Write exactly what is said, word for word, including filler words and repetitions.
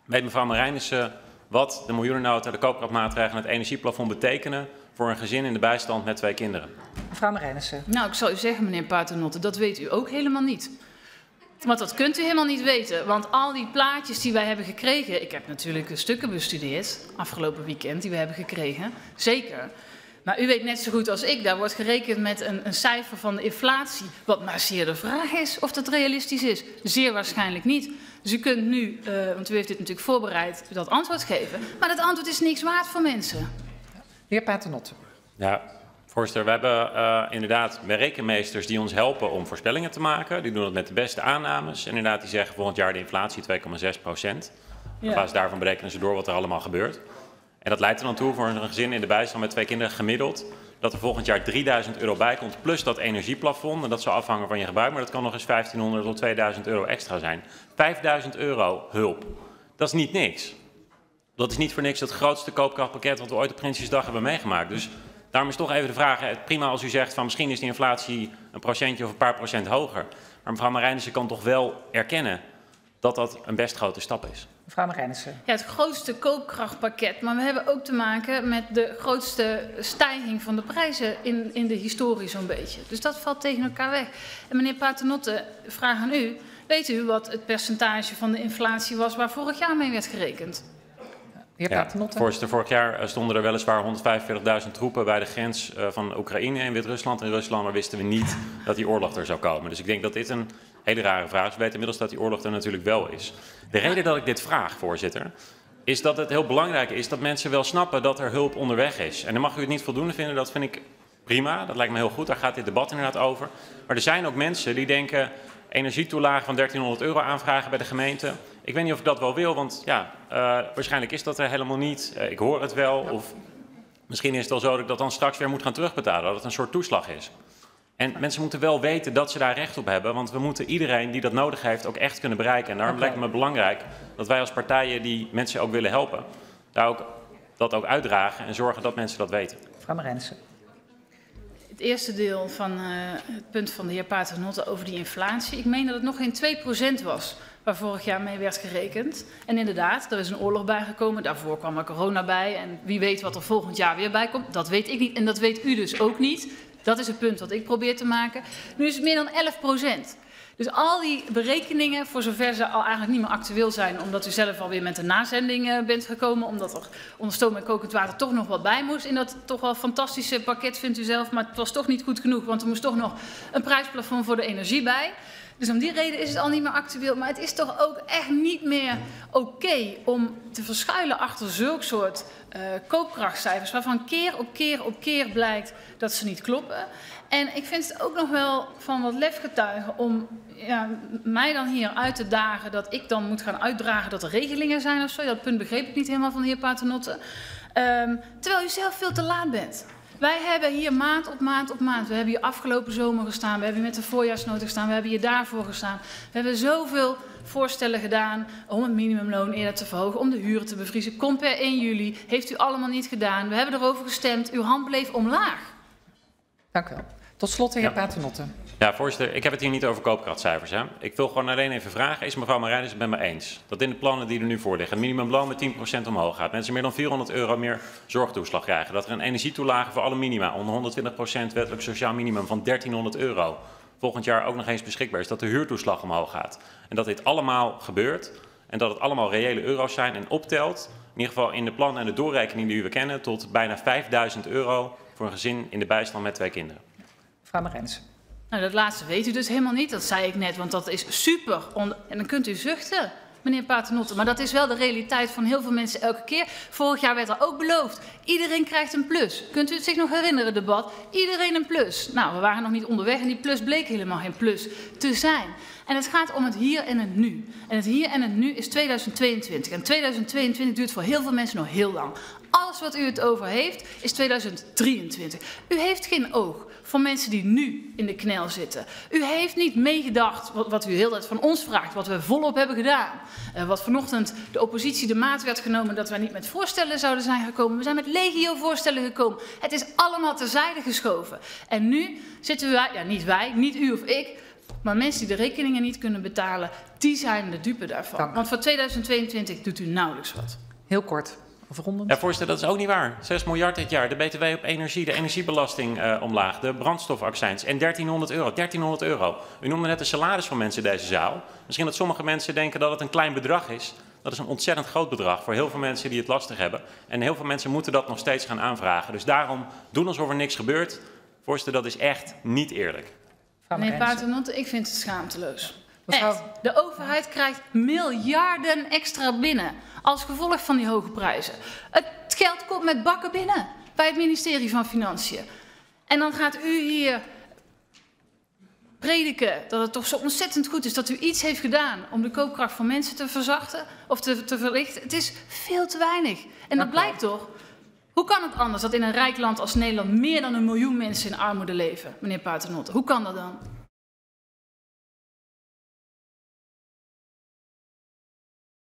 Weet mevrouw Marijnissen wat de miljoenennota, de koopkrachtmaatregelen en het energieplafond betekenen voor een gezin in de bijstand met twee kinderen? Mevrouw Marijnissen. Nou, ik zal u zeggen, meneer Paternotte, dat weet u ook helemaal niet. Want dat kunt u helemaal niet weten, want al die plaatjes die wij hebben gekregen... Ik heb natuurlijk stukken bestudeerd, afgelopen weekend, die we hebben gekregen, zeker. Maar u weet net zo goed als ik, daar wordt gerekend met een, een cijfer van de inflatie... wat maar zeer de vraag is of dat realistisch is. Zeer waarschijnlijk niet. Dus u kunt nu, uh, want u heeft dit natuurlijk voorbereid, dat antwoord geven. Maar dat antwoord is niks waard voor mensen. De heer Paternotte. Ja, voorzitter, we hebben uh, inderdaad rekenmeesters die ons helpen om voorspellingen te maken. Die doen dat met de beste aannames. En inderdaad, die zeggen volgend jaar de inflatie twee komma zes procent. Ja. Op basis daarvan berekenen ze door wat er allemaal gebeurt. En dat leidt er dan toe voor een gezin in de bijstand met twee kinderen gemiddeld dat er volgend jaar drieduizend euro bij komt, plus dat energieplafond. En dat zal afhangen van je gebruik, maar dat kan nog eens vijftienhonderd tot tweeduizend euro extra zijn. vijfduizend euro hulp, dat is niet niks. Dat is niet voor niks het grootste koopkrachtpakket wat we ooit op Prinsjesdag hebben meegemaakt. Dus daarom is toch even de vraag, prima als u zegt van misschien is die inflatie een procentje of een paar procent hoger. Maar mevrouw Marijnissen kan toch wel erkennen dat dat een best grote stap is. Mevrouw Marijnissen. Ja, het grootste koopkrachtpakket, maar we hebben ook te maken met de grootste stijging van de prijzen in, in de historie zo'n beetje. Dus dat valt tegen elkaar weg. En meneer Paternotte, vraag aan u, weet u wat het percentage van de inflatie was waar vorig jaar mee werd gerekend? Heer Paternotte. Ja, voorzitter, vorig jaar stonden er weliswaar honderdvijfenveertigduizend troepen bij de grens van Oekraïne en Wit-Rusland. In Rusland, maar wisten we niet dat die oorlog er zou komen. Dus ik denk dat dit een hele rare vraag is. We weten inmiddels dat die oorlog er natuurlijk wel is. De reden dat ik dit vraag, voorzitter, is dat het heel belangrijk is dat mensen wel snappen dat er hulp onderweg is. En dan mag u het niet voldoende vinden, dat vind ik prima. Dat lijkt me heel goed, daar gaat dit debat inderdaad over. Maar er zijn ook mensen die denken energietoelage van dertienhonderd euro aanvragen bij de gemeente. Ik weet niet of ik dat wel wil, want ja, uh, waarschijnlijk is dat er helemaal niet. Uh, ik hoor het wel, of misschien is het wel zo dat ik dat dan straks weer moet gaan terugbetalen, dat het een soort toeslag is. En mensen moeten wel weten dat ze daar recht op hebben, want we moeten iedereen die dat nodig heeft ook echt kunnen bereiken. En daarom okay. lijkt het me belangrijk dat wij als partijen die mensen ook willen helpen, daar ook, dat ook uitdragen en zorgen dat mensen dat weten. Mevrouw Marijnissen. Het eerste deel van uh, het punt van de heer Paternotte over die inflatie. Ik meen dat het nog geen twee procent was waar vorig jaar mee werd gerekend. En inderdaad, er is een oorlog bijgekomen. Daarvoor kwam er corona bij. En wie weet wat er volgend jaar weer bij komt, dat weet ik niet. En dat weet u dus ook niet. Dat is het punt wat ik probeer te maken. Nu is het meer dan elf procent. Dus al die berekeningen, voor zover ze al eigenlijk niet meer actueel zijn, omdat u zelf alweer met de nazending bent gekomen, omdat er onder stoom en kokend water toch nog wat bij moest in dat toch wel fantastische pakket, vindt u zelf, maar het was toch niet goed genoeg, want er moest toch nog een prijsplafond voor de energie bij. Dus om die reden is het al niet meer actueel. Maar het is toch ook echt niet meer oké okay om te verschuilen achter zulk soort uh, koopkrachtcijfers, waarvan keer op keer op keer blijkt dat ze niet kloppen. En ik vind het ook nog wel van wat lef getuigen om ja, mij dan hier uit te dagen dat ik dan moet gaan uitdragen dat er regelingen zijn of zo. Dat punt begreep ik niet helemaal van de heer Paternotte. Um, terwijl u zelf veel te laat bent. Wij hebben hier maand op maand op maand, we hebben hier afgelopen zomer gestaan, we hebben hier met de voorjaarsnota gestaan, we hebben hier daarvoor gestaan. We hebben zoveel voorstellen gedaan om het minimumloon eerder te verhogen, om de huren te bevriezen. Kom per één juli, heeft u allemaal niet gedaan. We hebben erover gestemd, uw hand bleef omlaag. Dank u wel. Tot slot de heer Ja. Paternotte. Ja, voorzitter, ik heb het hier niet over koopkrachtcijfers. Hè. Ik wil gewoon alleen even vragen, is mevrouw Marijnissen het met me eens dat in de plannen die er nu voor liggen, het minimumloon met tien procent omhoog gaat, mensen meer dan vierhonderd euro meer zorgtoeslag krijgen, dat er een energietoelage voor alle minima onder honderdtwintig procent wettelijk sociaal minimum van dertienhonderd euro volgend jaar ook nog eens beschikbaar is, dat de huurtoeslag omhoog gaat. En dat dit allemaal gebeurt en dat het allemaal reële euro's zijn en optelt, in ieder geval in de plannen en de doorrekening die we kennen, tot bijna vijfduizend euro voor een gezin in de bijstand met twee kinderen. Mevrouw Marijnissen. Nou, dat laatste weet u dus helemaal niet. Dat zei ik net, want dat is super. En dan kunt u zuchten, meneer Paternotte. Maar dat is wel de realiteit van heel veel mensen elke keer. Vorig jaar werd er ook beloofd. Iedereen krijgt een plus. Kunt u het zich nog herinneren, debat? Iedereen een plus. Nou, we waren nog niet onderweg en die plus bleek helemaal geen plus te zijn. En het gaat om het hier en het nu. En het hier en het nu is tweeduizend tweeëntwintig. En tweeduizend tweeëntwintig duurt voor heel veel mensen nog heel lang. Alles wat u het over heeft is tweeduizend drieëntwintig. U heeft geen oog voor mensen die nu in de knel zitten. U heeft niet meegedacht wat, wat u heel tijd van ons vraagt, wat we volop hebben gedaan. Uh, wat vanochtend de oppositie de maat werd genomen dat wij niet met voorstellen zouden zijn gekomen. We zijn met legio voorstellen gekomen. Het is allemaal terzijde geschoven. En nu zitten wij, ja niet wij, niet u of ik, Maar mensen die de rekeningen niet kunnen betalen, die zijn de dupe daarvan. Dank. Want voor tweeduizend tweeëntwintig doet u nauwelijks wat. Heel kort, afrondend. Ja, voorzitter, dat is ook niet waar. zes miljard dit jaar. De B T W op energie, de energiebelasting uh, omlaag, de brandstofaccijns en dertienhonderd euro. dertienhonderd euro. U noemde net de salaris van mensen in deze zaal. Misschien dat sommige mensen denken dat het een klein bedrag is. Dat is een ontzettend groot bedrag voor heel veel mensen die het lastig hebben. En heel veel mensen moeten dat nog steeds gaan aanvragen. Dus daarom doen alsof er niks gebeurt. Voorzitter, dat is echt niet eerlijk. Meneer Paternotte, ik vind het schaamteloos. Mevrouw... Echt. De overheid krijgt miljarden extra binnen als gevolg van die hoge prijzen. Het geld komt met bakken binnen bij het ministerie van Financiën. En dan gaat u hier prediken dat het toch zo ontzettend goed is dat u iets heeft gedaan om de koopkracht van mensen te verzachten of te, te verlichten. Het is veel te weinig. En dat blijkt toch. Hoe kan het anders dat in een rijk land als Nederland meer dan een miljoen mensen in armoede leven, meneer Paternotte? Hoe kan dat dan?